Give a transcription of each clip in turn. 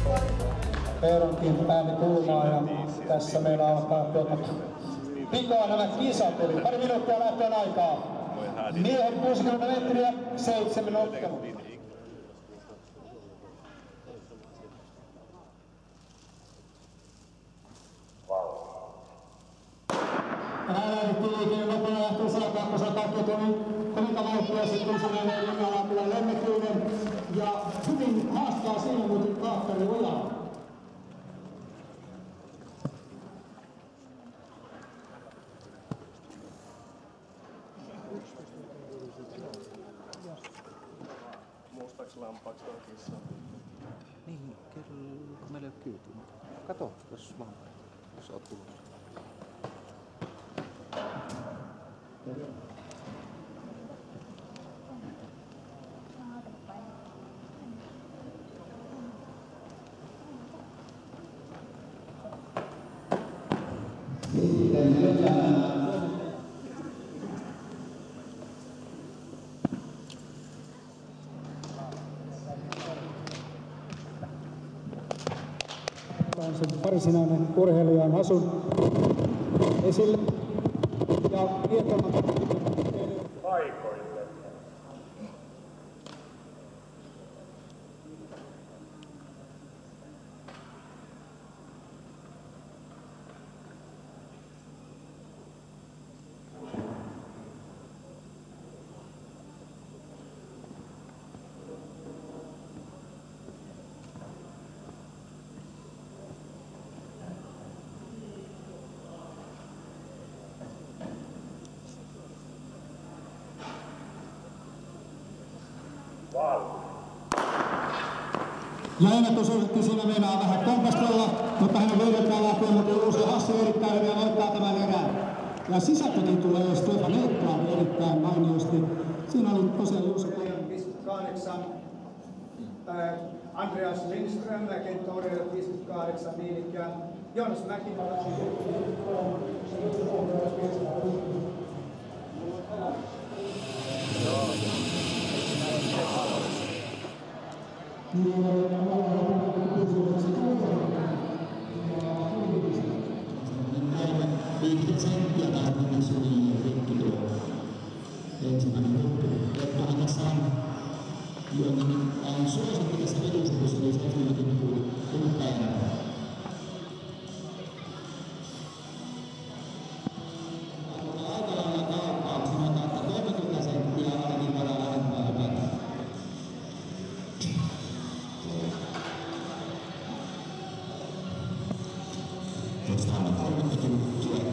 Eeronkin ääni kulmaa ja tässä meillä alkaa pikaa nämä kisat, eli pari minuuttia lähtöön aikaa. Miehet 60 metriä, 7 ottelu. Hän lähdettiin liikkeelle loppuun lähtöön 102 kakkotunin kovinta vauhtia, sitten se menee Junnalaan kyllä lemmekkyyden ja hyvin haastaa siinä muuten Kaakkari Ojaa. Mustaaks lampaaksi toi kissa? Niin, kyllä kun meillä ei ole kyytiä. Kato, jos lampaa, jos oot tulossa. On se varsinainen urheilijan asun esille ja tietomatta Paikoille. ja ennätysuositti siinä meinaa vähän kompastella, mutta hänen löydetään lähtee, mutta uusi Hassi erittäin hyvin voittaa tämän erään. Ja sisältökin tulee Stefan Ekblad erittäin mainiosti. Siinä oli tosiaan Juuso 58, Andreas Lindström, kenttäurheilijat 58 niin ikään. Joonas Mäkimala on 50 senttiä taas mennessä niin rikki tuo ensimmäinen loppu. Jatkohan tässä on suosikki tässä vedusuudessa, eli se ensimmäinen tullut päivänä. Aika lailla kauppaa, sanotaan, että 30 senttiä ainakin voidaan lähettää hypätä. Tuosta on 30 juttua.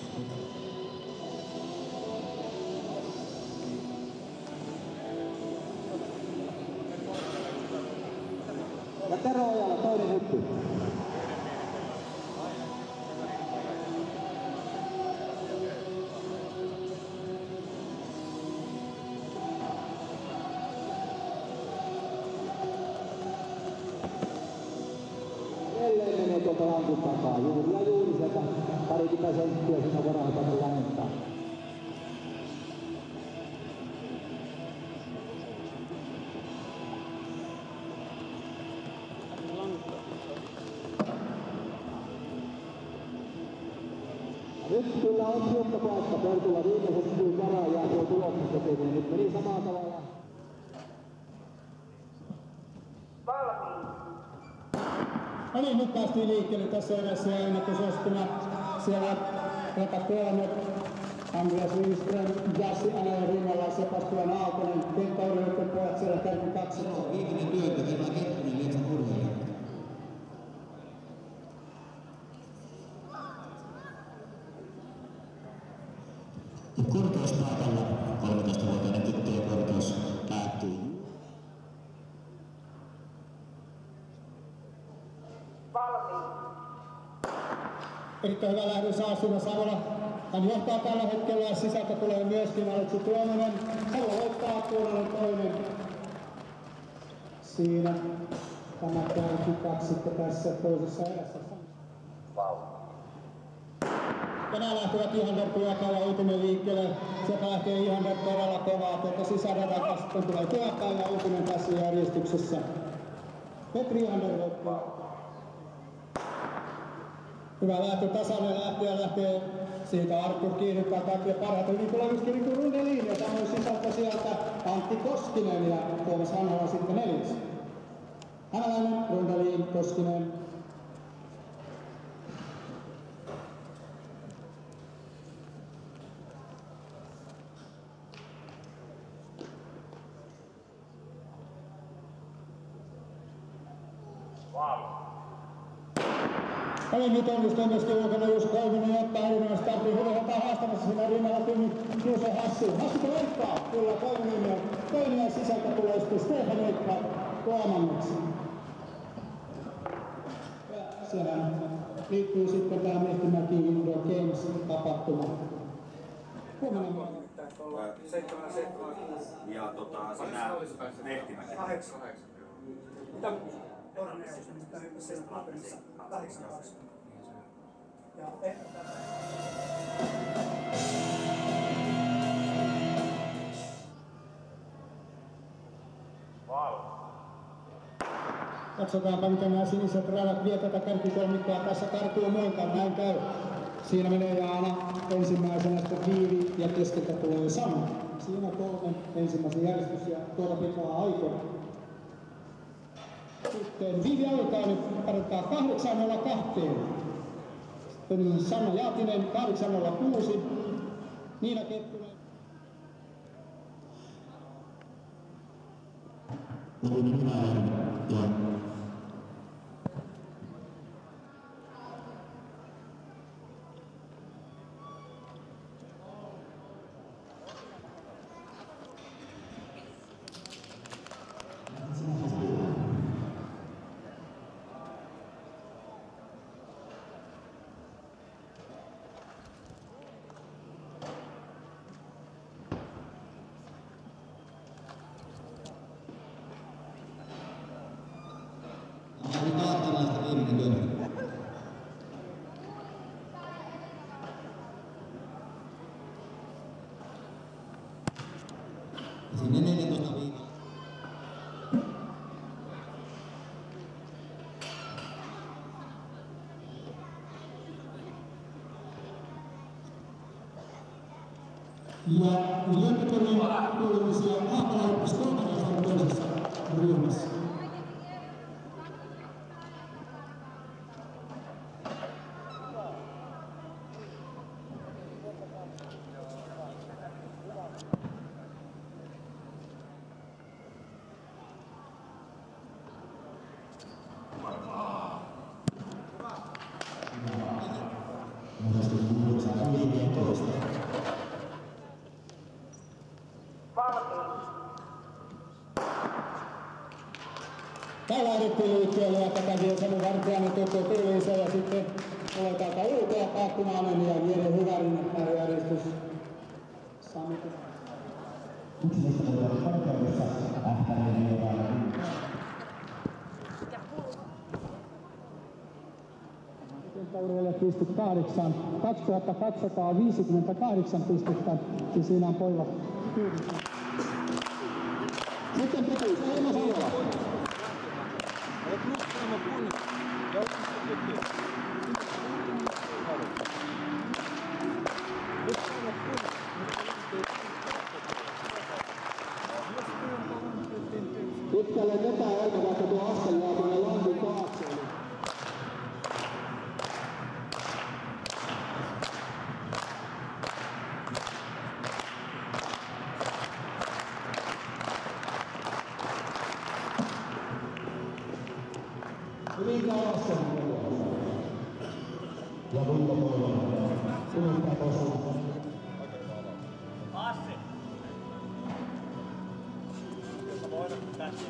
Ja Tero Ojala, toinen hyppy. Edelleen menee tuolta lankun takaa. Juuri ja juuri sieltä parikymmentä senttiä sinne voidaan tänne lähentää. Nyt kyllä on tiukka paikka. Pertulla viimeiset syyn varaan jää tuo tuloksen tekeminen. Nyt meni samalla tavalla. No niin, nyt päästiin liikkeelle tässä edessä ja ennätysostina siellä rata 3. Andreas Lindström, Jassi Anajan rinnalla, Sebastian Aaltonen, kenttäurheilijoiden pojat siellä kärki 2. Viimeinen työntö, Herra Kettunen, Lietsan urheilija. Korkeuspaikalla 13-vuotiaiden tyttöjen korkeus päättyy. Erittäin hyvä lähdön Saasina Savola. Hän johtaa tällä hetkellä ja sisältä tulee myöskin Aleksi Tuomonen. Savola voittaa puolelle toinen. Siinä tämä kärki sitten tässä toisessa erässä. Tänään lähtevät Ihander Työpää ja Uutinen liikkeelle. Sieltä lähtee Ihander todella kovaa. Tuolta sisäradan sitten tulee Työpää ja Uutinen tässä järjestyksessä. Petri Andervoitto. Hyvä lähtö, tasainen lähtee. Siitä Arttu kiinnittää takia parhaiten. Niin tulee myöskin niin Rundelin ja samoin sisältä sieltä Antti Koskinen ja Tuomas Hanhala sitten 4. Hämäläinen, Rundelin, Koskinen. Eli nyt onnistuu myöskin ulkona Juuso Koivunen ja ottaa erinomaisen startin. Hyvin haastamassa siinä rinnalla Juuso Hassi. Hassi leikkaa kyllä Koivunen ja toinen ja sisältä tulee sitten Stefan Leikka kolmanneksi. Ja siellä liittyy sitten tämä Mehtimäki Indoor Games tapahtuma. Huomenna 7 ja sinä Mehtimäki. 8. Mitä Torneus, mistä hyppäsi paperissa 18. Ja katsotaanpa miten nämä siniset radat vie tätä kärkikolmikkoa. Tässä kartuu muiltaan, näin käy. Siinä menee Jaana ensimmäisenä, sitten Viivi ja keskeltä tulee Sanna. Siinä 3 ensimmäisen järjestys ja tuolla pitää aikoina. Sitten Viivi alkaa nyt parottaa 8.02. Sitten Sanna Jaatinen 8.06. Niina Kettunen. Sinne 14 viikolla. Ja Lempitornin kuulumisia Haapala hyppäsi 13 toisessa ryhmässä. Täällä lähdettiin liikkeelle ja takaisin Sami Vartiainen tuttu Turviisa ja sitten tulee täältä ulkoa Paakkunainen ja Jere Hyvärinen järjestys. Sami. Urheilija pistet 2258 pistettä, siis siinä on pojilla. Sitten pituus, Eino Salola. Pitkälle vetää aika, vaikka tuo askel jää tuonne lankun taakse. Hyvin kauassa. Ja ulkopuolella. Suuntaan osuus. Assi! Jossa voidaan tässä.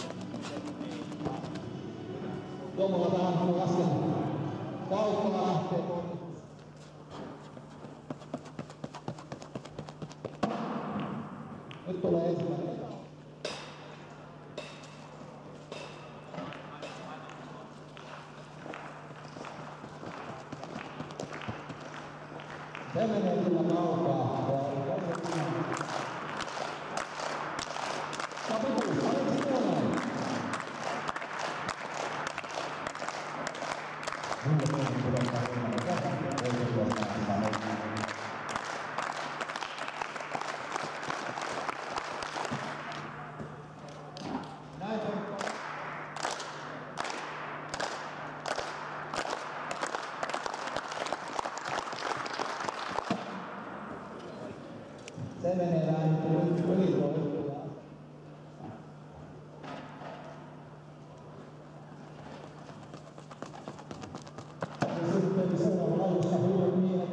Tuomolla tähän lasken. Kauppala lähtee ponnistus. Nyt tulee ensimmäinen. Se menee kyllä kaukaa. Kapituus, Aleksi Tuonainen. Se menee vähän ylivoimaa. Sitten seuraava laulussa uudet miehet.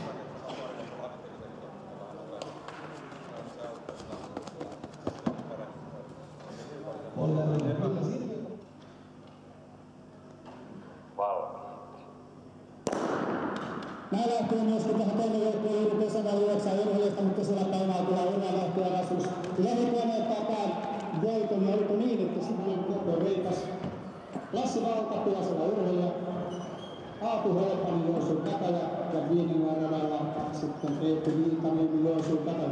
Näin lähtee myöskin tähän toinen joukkueen juuri pesäväli 9 urheilijasta, mutta siellä päivää tulee urheilijahtia Rasmus. Levikoinen ottaa voiton ja oliko niin, että sitten koko reikas Lassi Valtapila siellä urheilija. Aatu Holpanen Joensuun Kataja ja viimeinen radalla sitten Eetu Viitanen Joensuun Kataja.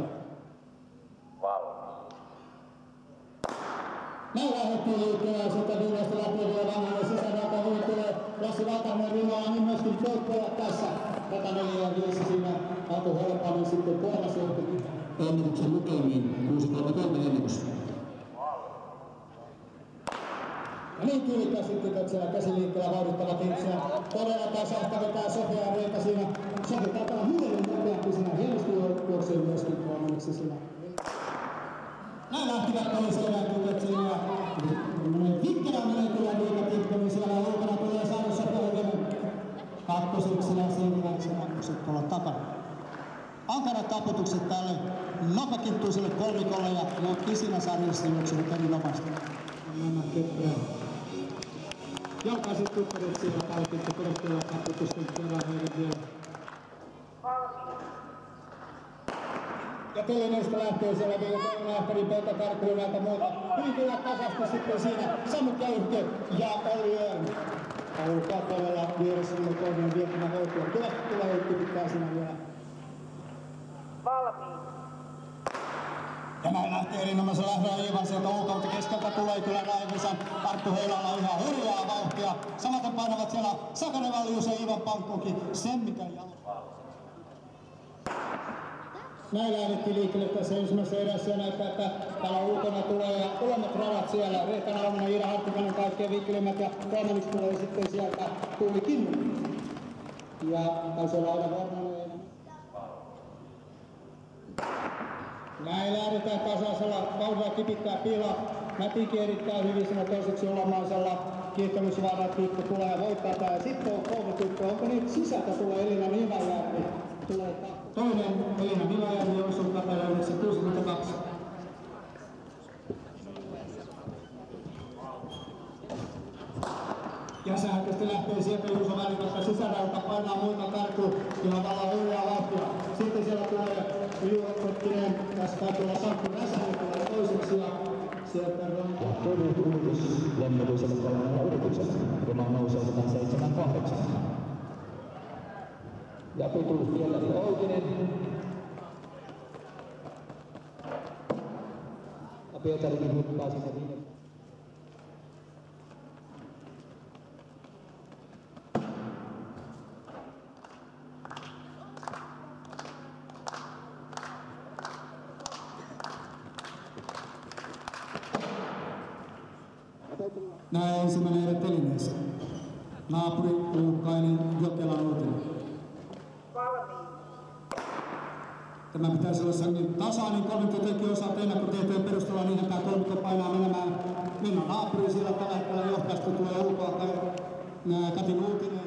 Näin lähdettiin liikkeelle ja sitten viimeistä lähtee vielä vanhalle sisärata. Niin tulee Lassi Valtanen rinnalla, niin myöskin peukkojat tässä. Rata 4 ja 5 siinä Aatu Holpanen sitten kolmas johti. Ennätyksen lukemiin 6-3-3 ennätys. Ja niin Kylikkä sitten siellä käsiliikkeellä vauhdittava Kintsiä. Todella tasaista vetää Sofia ja Reika siinä. Sofia taitaa hyvin nopeampi siinä. Hienosti juoksee myöskin kolmanneksi siinä. Näin lähtivät toiseen tytöt siinä. Vikkelä menee kyllä Riika Tikkonen siellä ulkona tulee saada Sofia Hevenen. Kakkosiksi ja seuraavaksi kakkoset tuolla takana. Ankarat taputukset tälle nopakittuiselle kolmikolle ja Kisina sarjassa juoksunut erinomasti. Nämä ketään. Jokaiset tyttäret siellä palkittu korkealla taputusten kerran heidän vielä. Ja Telineistä lähtee siellä vielä Toivolähtärin Peltokarkuun näitä muuta. Hyvin kyllä tasasta sitten siinä Samu Käyhke ja Olli Öörn. Oulu Kappalella vieressä numero 3 viettämä voittoa. Kovasti tulee juttu pitää siinä vielä. Valmiin. Ja näin lähtee erinomaisen lähdöllä Iivan sieltä ulkoilta keskeltä tulee kyllä Raivisan. Arttu Heilalla ihan hurjaa vauhtia. Samaten painavat siellä Sakanen Vallius ja Iivan Pankkokin. Sen mikä jalkaa. Näin lähdettiin liikkeelle tässä ensimmäisessä erässä ja näyttää, että täällä ulkona tulee ja ulemmat radat siellä. Reetta Nalmanen, Iida Harttikainen kaikkein viikkelimmät ja kolmanniksi tulee sitten sieltä Tuuli Kinnunen. Ja taisi olla Aida Vornanen. Näin lähdetään tasaisella vauhdilla kipittää pilaa. Mätikin erittäin hyvin siinä toiseksi olamaisella. Kiihtämysvaara tyttö tulee ja voittaa tää. Ja sitten on kolme tyttöä. Onko niitä sisältä tulee Elina Nivajärvi? Tulee toinen Elina Nivajärvi Joensuun Kataja 962. Ja sähköisesti lähtee sieltä Juuso Välimättä sisärältä, painaa muita karkuun, ihan valaa hurjaa vauhtia. Sitten siellä tulee Juho Kotkinen, tässä täytyy olla Sankku Räsänen, tulee toiseksi ja sieltä rantaa. Toinen uutus lennätyiselle kolmannella yrityksellä. Rima nousee 178. Ja pituus vielä Outinen. Ja Pietarikin hyppää sinne viime. Näin ensimmäinen erä Telineessä. Naapuri Uukkainen Jokelan Uutinen. Tämä pitäisi olla sellainen tasainen kolmikkotekijä osalta ennakkotietojen perusteella niin, että tämä kolmikko painaa menemään. Mennään naapuriin sillä tällä hetkellä johtajasta tulee ulkoa Katin Uutinen.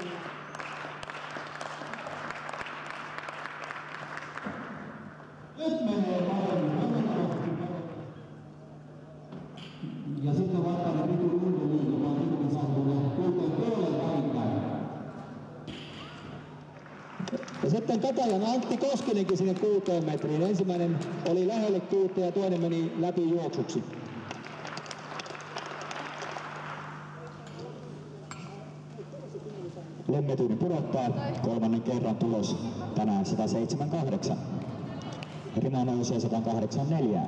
Nyt menee paremmin. Ja sitten vaikka ne Ritu Lundeliin, vaan Ritu saa tulla 6,5 aikaan. Ja sitten Katajan Antti Koskinenkin sinne 6 metriin. Ensimmäinen oli lähelle 6 ja toinen meni läpi juoksuksi. Lemmetyinen pudottaa kolmannen kerran tulos tänään 178. Rima nousee 184.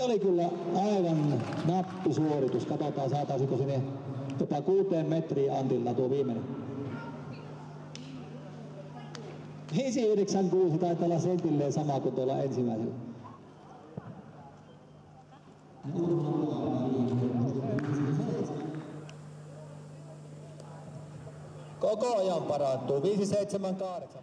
oli kyllä aivan nappisuoritus. Katsotaan saataisiko sinne jopa 6 metriin Antilta tuo viimeinen. 596 taitaa olla sentilleen sama kuin tuolla ensimmäisellä. Koko ajan parantuu. 578.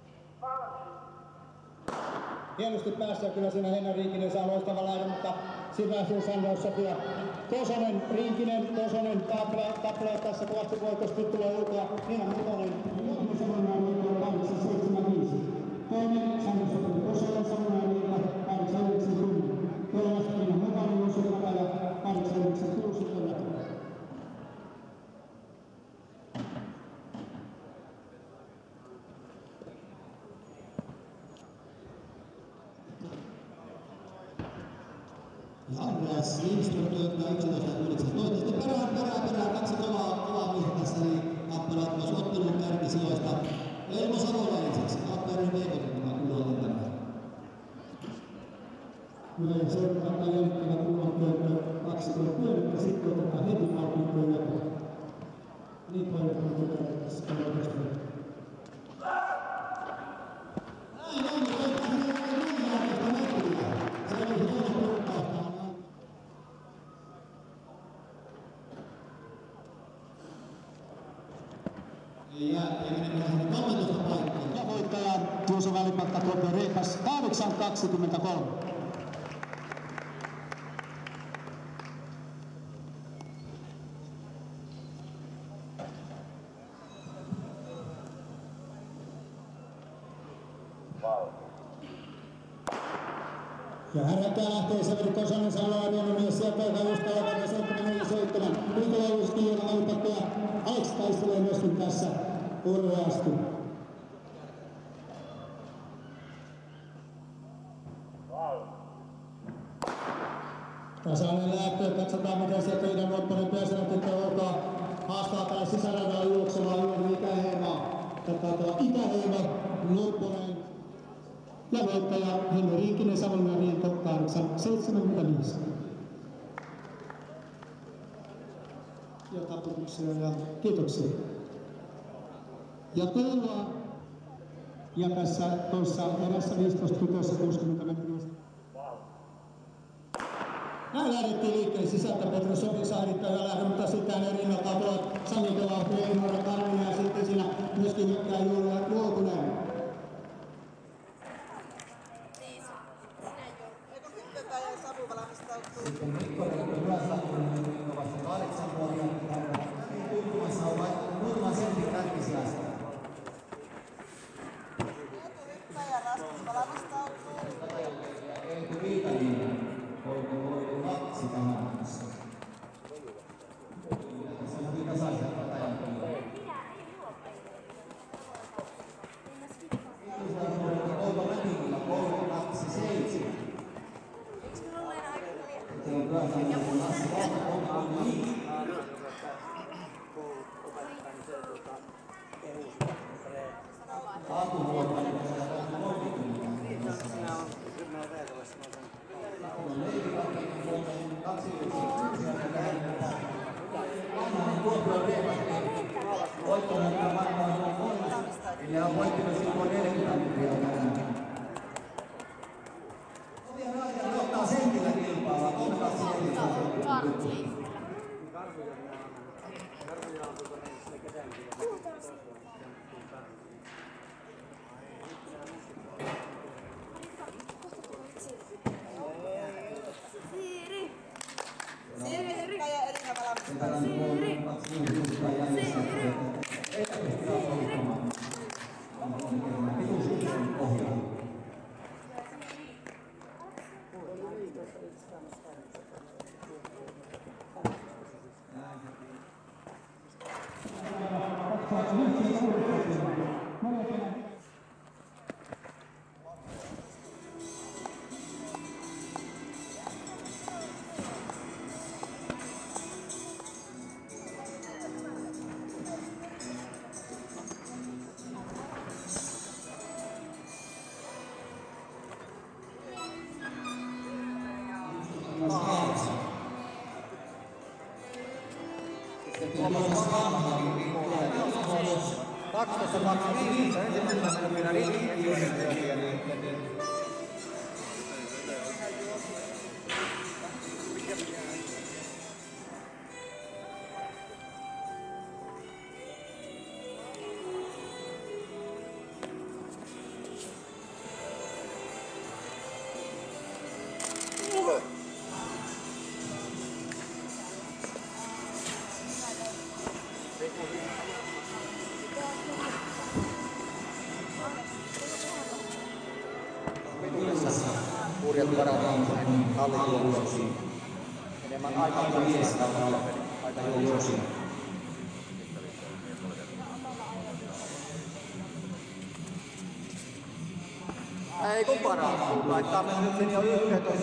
Hienosti päässä kyllä siinä Henna Rinkinen saa loistavan lähdön, mutta Siväisen Sandro Sofia. Kosonen, Rinkinen, Kosonen, Tapla tässä kovasti voitosti tulee ulkoa. Niina Mutonen, Johtinen Samonen ulkoa 875. Toinen Sandro Sofia Kosonen, Samonen ulkoa 890. Kolmas Niina Mutonen ulkoa ja 896 ulkoa. Andreas Lindström työntää 11.19. Sitten perään, kaksi kovaa miestä tässä, niin kappaleet myös ottelun kärkisijoista. Elmo Savola ensiksi, Lappeenrannan Veikotin kuulolla tämä. Kyllä seuraava jälkeenä kuulolla 20 työnnettä, sitten otetaan heti alkuun työnnettä. Niin paljon kuin tulee tässä kaudesta. Ja voittaja Juuso Välipakka Kopio Reipas 8.23. Ja härräkkää lähtee Severi Kosonen Saloa Ruonomies sieltä, joka justaa levätä 747. Nikola Juski, joka Välipakka ja Alex taistelee myöskin tässä urheasti. Tasainen lähtö, katsotaan miten sieltä Ida Nopponen Piesanotti ulkoa haastaa tällä sisäradalla juoksemaan juuri Itäheemaa. Katsotaan Itäheema, Nopponen ja voittaja Henri Rinkinen Savonlinnan Riento 8.75. Ja taputuksia ja kiitoksia. Ja tuolla ja tässä toissa erässä 15 tytössä 60 metriä. Näin lähdettiin liikkeelle sisältä. Petro Sofi saa erittäin hyvä lähdön, mutta sitten hänen rinnaltaan tulevat Sami Kovahti, Einoora Karvinen ja sitten siinä myöskin hyppää Julia Juokunen. Sitten Mikkonen Yläsakkonen kovassa 8-vuotiaana. Tuntumassa on vain muutaman sentin kärkisijasta. Hyppäjä Rasmus valmistautuu. Eetu Viitanen voitu 2 tämän kanssa. Tässä on hyvin tasaisia Katajan kohdalla. Outo Mäkikillä 3.27. Se on Pyhäsalmen Lassi Valtakoulu niin. Laatuvuotoinen on 30. On Leivikakkinen vuotoinen 21. Vanhanen Kuopion Reipaskin. Voittomerkka varmaan on 3. Eli hän voitti myös silloin 40 metriä tänään. Ottaa sentillä kilpailua, 3.24. 12.25 ensimmäisenä minuuttina riski. Kurjat varataan hallituksiin. Enemmän aikaa juoksia. Ei kun parantuu. Laittaa me nyt sen jo 11.75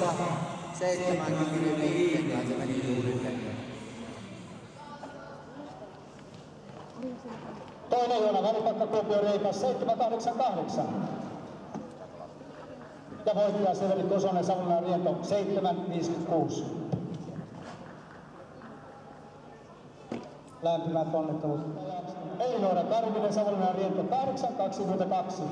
kai se meni juuri. Toinen Joona välipakka Kuopion Reikas 7.88. Ja voittaja Severi Kosonen Savonlinnan Riento 7.56. Lämpimät onnittelut. Einoora Karvinen Savonlinnan Riento 8.22.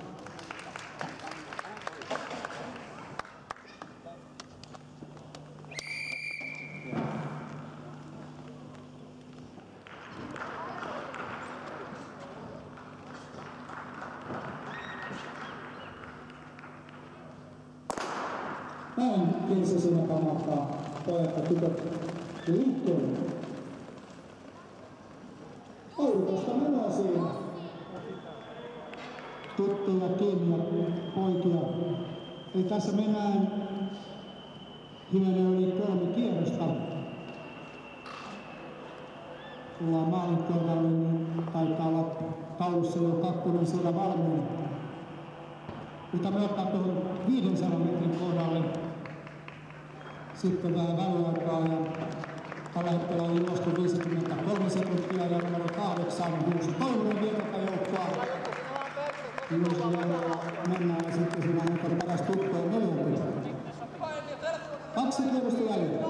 Näin Kirsi siinä kannattaa pojat ja tytöt liikkeelle. Aukosta menoa siinä. Tyttöjä, kiinni poikia. Eli tässä mennään hivenen yli 3 kierrosta. Tullaan maalin kerralle, niin taitaa olla taulussa jo 2 siellä valmiina. Mutta me ottaa tuohon 500 metrin kohdalle sitten vähän väliaikaa ja tällä hetkellä on ilmastu 53 sekuntia ja numero 8 Juuso Toivonen vierakajoukkoa. Juuso jälleen mennään ja sitten siinä on paras tuttuja 4. 2 kierrosta jäljellä.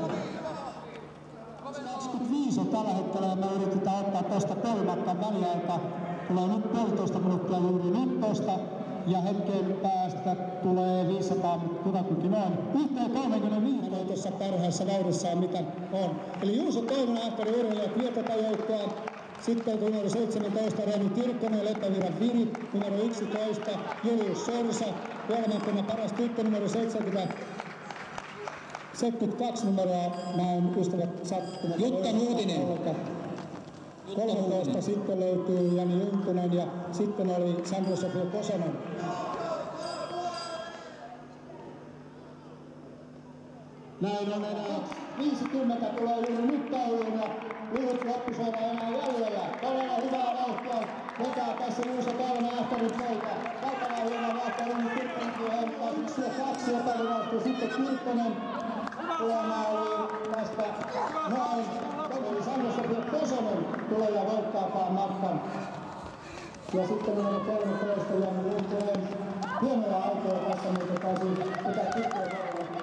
25 on tällä hetkellä ja me yritetään ottaa tuosta pelimatkan väliaikaa. Tulee nyt 1,5 minuuttia juuri nyttosta. Ja hetken päästä tulee 500 kutakuinkin noin 1.35 tuossa parhaassa vauhdissaan mitä on. Eli Juuso Toivonen Ahkari urheilijat vierakajoukkoa. Sitten numero 17 Reini Tirkkonen Leppävirran Viri. Numero 11 Julius Sorsa. Kolmantena paras tyttö numero 72 numeroa. Näin ystävät sattumat. Jutta Nuutinen. 13 sitten löytyy Jani Juntunen ja sitten oli Sandro-Sofia Kosonen. Näin on enää 50 tulee juuri nyt tauluun ja lyhyt loppusuora enää jäljellä. Todella hyvää vauhtia vetää tässä Juuso Toivonen Ahkarin poika. Valtavaa hienoa vauhtia Jani Tirkkonenkin heittaa 1 ja 2 epävirallisesti sitten Tirkkonen. Tuomaa oli tästä noin. Eli Sandro-Sofia Kosonen tulee ja voittaakaan matkan. Ja sitten numero 13 Jani Juntunen. Hienoja autoja tässä, mutta taisi pitää tyttöä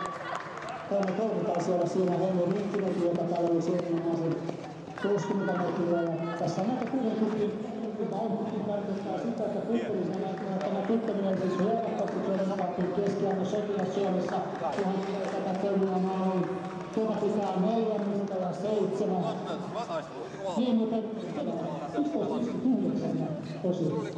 taisi olla siinä Henri Rinkkinenkin, joka täällä oli erinomaisen 60 metriä. Ja tässä on näitä kuitenkin vauhtikin tarkoittaa sitä, että kulttuurisena näyttää tämä tyttöminen siis huomattavasti tuoden ovatkin keskiarvo Sotilas-Suomessa. Tuohon tulee tätä pölyämään oli tuota pitää 4 ja 7. Niin, mutta 11.9 tosiaan.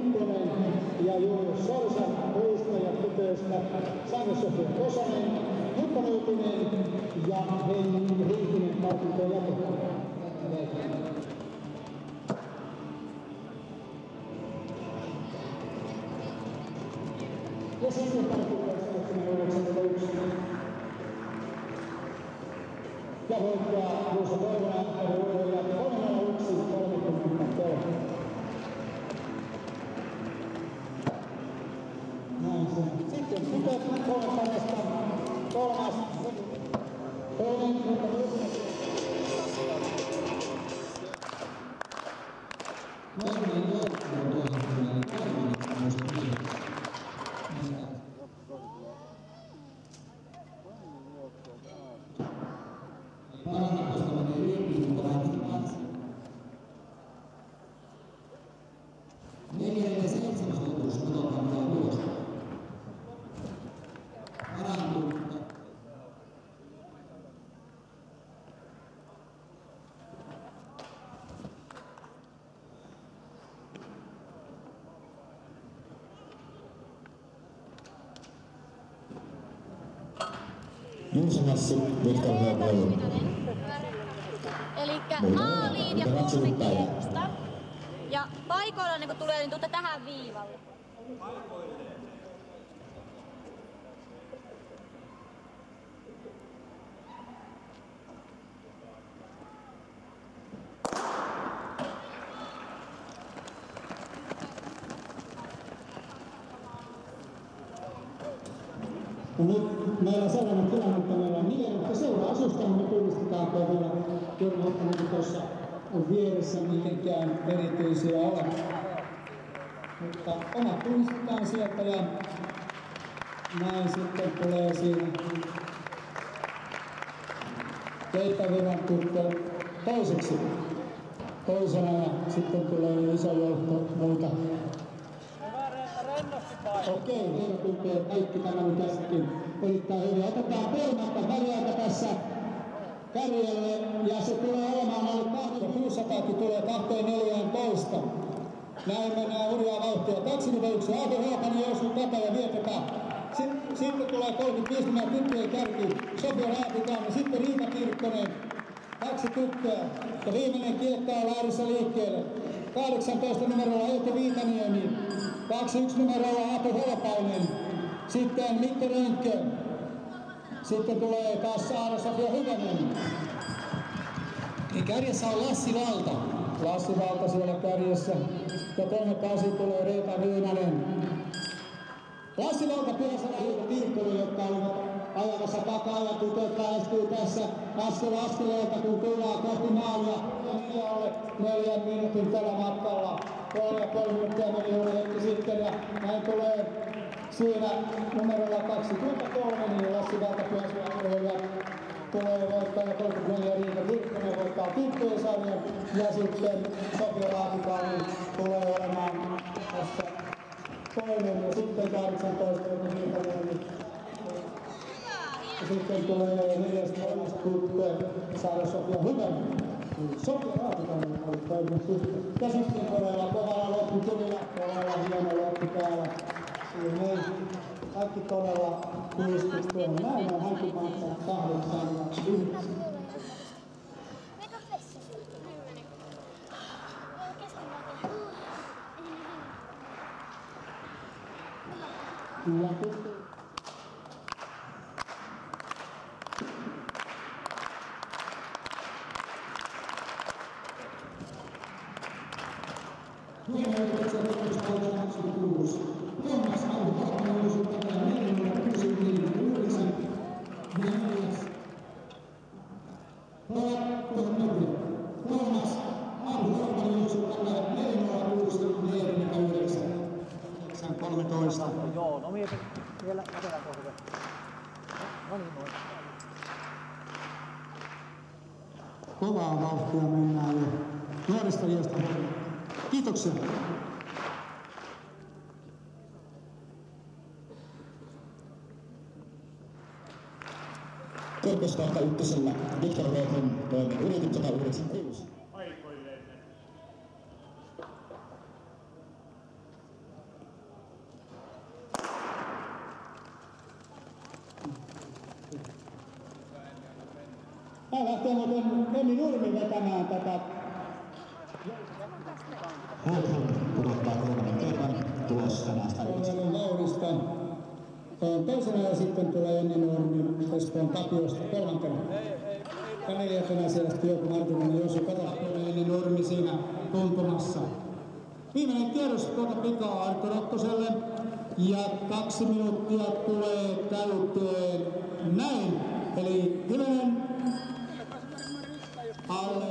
Mikkonen ja Julius Sorsa, poistajat tytöistä Sanne-Sofia Kosonen, Jukka Nyytinen ja Heikki Riikinen palkintojen jakoon. Ja sitten palkintojen 91. Ja voittaa Juuso Toivonen, Ruohonen ja 301-33. Näin se. Sitten tytöt kolme parasta. Kolmas. Toinen, mutta Juuso Hassi, Viktor Högberg. Elikkä maaliin ja 3 kierrosta. Ja paikoilla niin kun tulee, niin tuutte tähän viivalle. nyt meillä on sellainen tilanne, että meillä on niillä, mutta seuraa asusta, me tunnistetaan vielä Jorma tuossa on vieressä mitenkään erityisiä ole. Mutta omat tunnistetaan sieltä ja näin sitten tulee siinä keitaviran tyttö toiseksi. Toisena ja sitten tulee iso joukko muita. Okei, meillä tuntee kaikki tämän tässäkin erittäin hyvin. Otetaan kolmatta väliaika tässä kärjelle ja se tulee olemaan ollut 600, tulee 2.14. Näin mennään hurjaa vauhtia. 21. Aato Haapanen Josu Tata ja vietetään. Sitten tulee 35 numero tyttöjen kärki. Sofia Raatikainen, sitten Riita Kirkkonen. 2 tyttöä. Ja viimeinen kiekka on lähdössä liikkeelle. 18 numerolla Eetu Viitaniemi. 21 numerolla Aapo Holopainen. Sitten Mikko Rönkkö. Sitten tulee taas Saara-Sofia Hyvänen. Ja kärjessä on Lassi Valta. Lassi Valta siellä kärjessä. Ja 38 tulee Reeta Ryynänen. Lassi Valta Pyhäselä ja Tirkkonen, jotka ovat ajamassa takaa ja tytöt lähestyy tässä askel askeleelta, kun tullaan kohti maalia. Ja 4 minuutin tällä matkalla. 3 minuuttia meni juuri hetki sitten ja näin tulee siinä numerolla 23, niin Lassi Valta Pyhäselä tulee voittaja 34 Riika Tirkkonen voittaa tyttöjen sarjan ja sitten Sofia Raatikainen tulee olemaan tässä toinen ja sitten 18 Viitaniemi. Ja sitten tulee 14 tyttö Saara-Sofia Hyvänen. Sofia Raatikainen on ollut toinen tyttö. Ja sitten todella kovalla lopputulilla, kovalla hieno loppu täällä. Siinä ei kaikki todella kuistustyön. Näin on hankimaansa 8. Ja Joo, no mietin vielä etelän kohdalla. No niin, noin. kovaa vauhtia mennään jo nuorista iästä. Kiitoksia. Korkeusvauhta ykkösellä Viktor Högberg toinen yritys 196. Aikoilleen. Hän lähtee muuten Emmi Nurmi vetämään tätä. Holtholm pudottaa kolmannen kerran tulos sanasta Kolmannen Laurista on toisena ja sitten tulee Emmi Nurmi Espoon Tapiosta kolmantena. Ja neljäntenä siellä sitten Jouko Martinen ja Josu Katakkonen Emmi Nurmi siinä tuntumassa. Viimeinen kierros tuota pikaa Arto Rokkoselle ja 2 minuuttia tulee täyteen näin. Eli 10 alle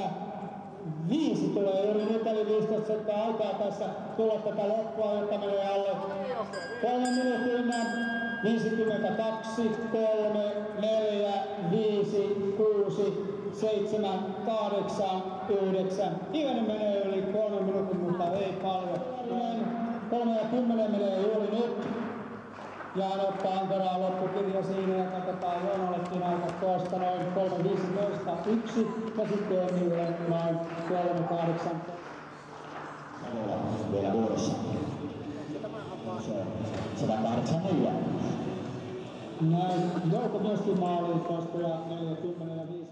5 tulee juuri nyt, eli 15 sekkaa aikaa tässä tulla tätä loppua, jotta menee alle 3 minuutin 52, 3, 4, 5, 6, 7, 8, 9. Hivenen menee yli 3 minuutin, mutta ei paljon. 3 ja 10 menee juuri nyt. Ja hän ottaa ankaraa loppukirja siinä ja katsotaan Joonollekin aika tuosta noin 3.15, 1 ja sitten Emmille noin 3.8. Savola vielä vuorossa. 184. Näin Jouko myöskin maaliin tuosta ja 40 ja 5.